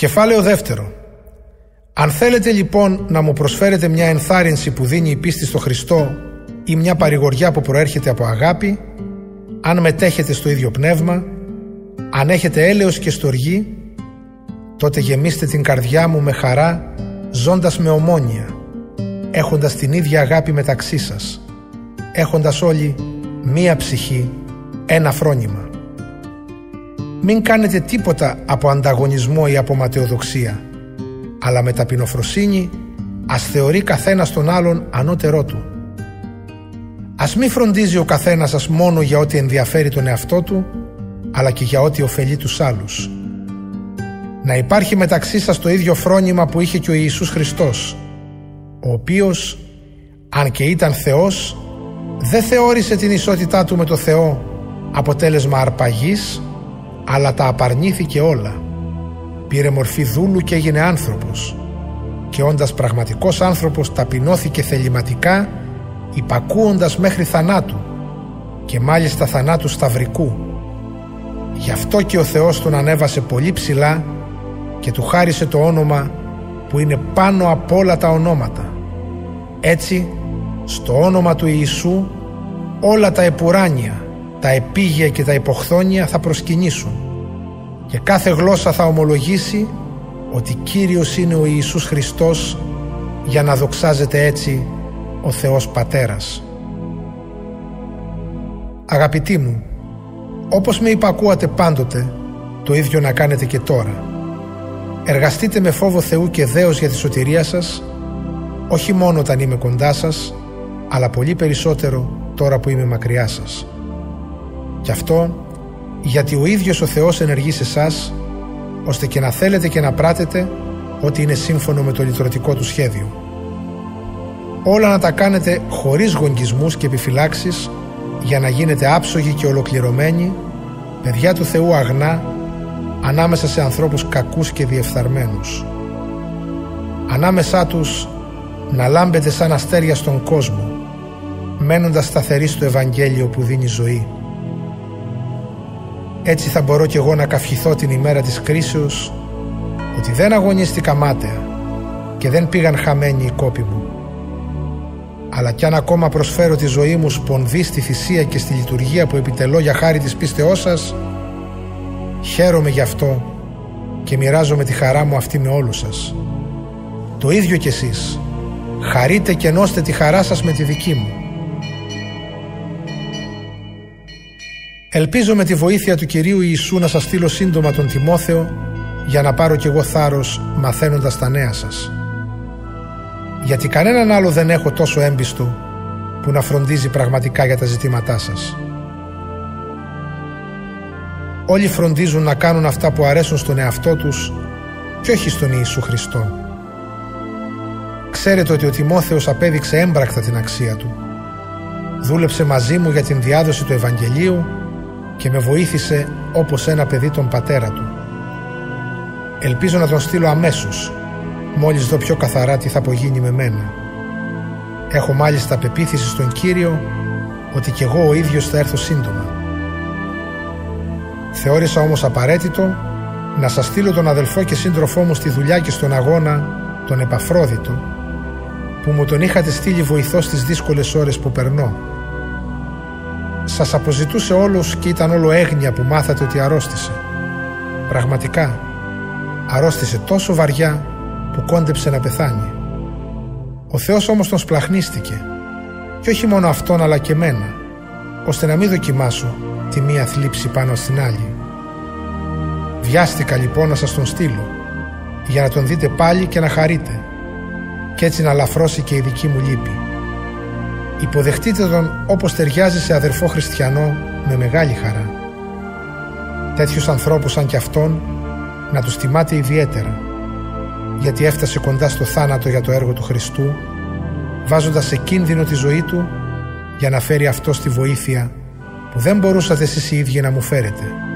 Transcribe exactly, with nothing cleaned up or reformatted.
Κεφάλαιο δεύτερο. Αν θέλετε λοιπόν να μου προσφέρετε μια ενθάρρυνση που δίνει η πίστη στο Χριστό ή μια παρηγοριά που προέρχεται από αγάπη, αν μετέχετε στο ίδιο πνεύμα, αν έχετε έλεος και στοργή, τότε γεμίστε την καρδιά μου με χαρά, ζώντας με ομόνοια, έχοντας την ίδια αγάπη μεταξύ σας, έχοντας όλοι μία ψυχή, ένα φρόνημα. Μην κάνετε τίποτα από ανταγωνισμό ή από ματαιοδοξία, αλλά με ταπεινοφροσύνη ας θεωρεί καθένας τον άλλον ανώτερό του. Ας μη φροντίζει ο καθένας σας μόνο για ό,τι ενδιαφέρει τον εαυτό του, αλλά και για ό,τι ωφελεί τους άλλους. Να υπάρχει μεταξύ σας το ίδιο φρόνημα που είχε και ο Ιησούς Χριστός, ο οποίος, αν και ήταν Θεός, δεν θεώρησε την ισότητά του με το Θεό αποτέλεσμα αρπαγής, αλλά τα απαρνήθηκε όλα. Πήρε μορφή δούλου και έγινε άνθρωπος, και όντας πραγματικός άνθρωπος ταπεινώθηκε θεληματικά, υπακούοντας μέχρι θανάτου, και μάλιστα θανάτου σταυρικού. Γι' αυτό και ο Θεός τον ανέβασε πολύ ψηλά και του χάρισε το όνομα που είναι πάνω από όλα τα ονόματα. Έτσι, στο όνομα του Ιησού όλα τα επουράνια, τα επίγεια και τα υποχθόνια θα προσκυνήσουν, και κάθε γλώσσα θα ομολογήσει ότι Κύριος είναι ο Ιησούς Χριστός, για να δοξάζεται έτσι ο Θεός Πατέρας. Αγαπητοί μου, όπως με υπακούατε πάντοτε, το ίδιο να κάνετε και τώρα. Εργαστείτε με φόβο Θεού και δέος για τη σωτηρία σας, όχι μόνο όταν είμαι κοντά σας, αλλά πολύ περισσότερο τώρα που είμαι μακριά σας. Κι αυτό γιατί ο ίδιος ο Θεός ενεργεί σε εσάς, ώστε και να θέλετε και να πράτετε ό,τι είναι σύμφωνο με το λυτρωτικό του σχέδιο. Όλα να τα κάνετε χωρίς γογγισμούς και επιφυλάξεις, για να γίνετε άψογοι και ολοκληρωμένοι, παιδιά του Θεού αγνά, ανάμεσα σε ανθρώπους κακούς και διεφθαρμένους. Ανάμεσά τους να λάμπετε σαν αστέρια στον κόσμο, μένοντας σταθεροί στο Ευαγγέλιο που δίνει ζωή. Έτσι θα μπορώ κι εγώ να καυχηθώ την ημέρα της κρίσεως, ότι δεν αγωνίστηκα μάταια και δεν πήγαν χαμένοι οι κόποι μου. Αλλά κι αν ακόμα προσφέρω τη ζωή μου σπονδί στη θυσία και στη λειτουργία που επιτελώ για χάρη της πίστεώς σας, χαίρομαι γι' αυτό και μοιράζομαι τη χαρά μου αυτή με όλους σας. Το ίδιο κι εσείς, χαρείτε και ενώστε τη χαρά σας με τη δική μου. Ελπίζω με τη βοήθεια του Κυρίου Ιησού να σας στείλω σύντομα τον Τιμόθεο, για να πάρω κι εγώ θάρρος μαθαίνοντας τα νέα σας. Γιατί κανέναν άλλο δεν έχω τόσο έμπιστο που να φροντίζει πραγματικά για τα ζητήματά σας. Όλοι φροντίζουν να κάνουν αυτά που αρέσουν στον εαυτό τους και όχι στον Ιησού Χριστό. Ξέρετε ότι ο Τιμόθεος απέδειξε έμπρακτα την αξία του. Δούλεψε μαζί μου για την διάδοση του Ευαγγελίου και με βοήθησε όπως ένα παιδί τον πατέρα του. Ελπίζω να τον στείλω αμέσως, μόλις δω πιο καθαρά τι θα απογίνει με μένα. Έχω μάλιστα πεποίθηση στον Κύριο ότι κι εγώ ο ίδιος θα έρθω σύντομα. Θεώρησα όμως απαραίτητο να σας στείλω τον αδελφό και σύντροφό μου στη δουλειά και στον αγώνα, τον Επαφρόδιτο, που μου τον είχατε στείλει βοηθό στις δύσκολες ώρες που περνώ. Σας αποζητούσε όλους και ήταν όλο έγνοια που μάθατε ότι αρρώστησε. Πραγματικά, αρρώστησε τόσο βαριά που κόντεψε να πεθάνει. Ο Θεός όμως τον σπλαχνίστηκε, και όχι μόνο αυτόν αλλά και μένα, ώστε να μην δοκιμάσω τη μία θλίψη πάνω στην άλλη. Βιάστηκα λοιπόν να σας τον στείλω, για να τον δείτε πάλι και να χαρείτε, και έτσι να ελαφρώσει και η δική μου λύπη. Υποδεχτείτε τον όπως ταιριάζει σε αδερφό χριστιανό, με μεγάλη χαρά. Τέτοιους ανθρώπους σαν κι αυτόν να τους τιμάτε ιδιαίτερα, γιατί έφτασε κοντά στο θάνατο για το έργο του Χριστού, βάζοντας σε κίνδυνο τη ζωή του για να φέρει αυτό στη βοήθεια που δεν μπορούσατε εσείς οι ίδιοι να μου φέρετε.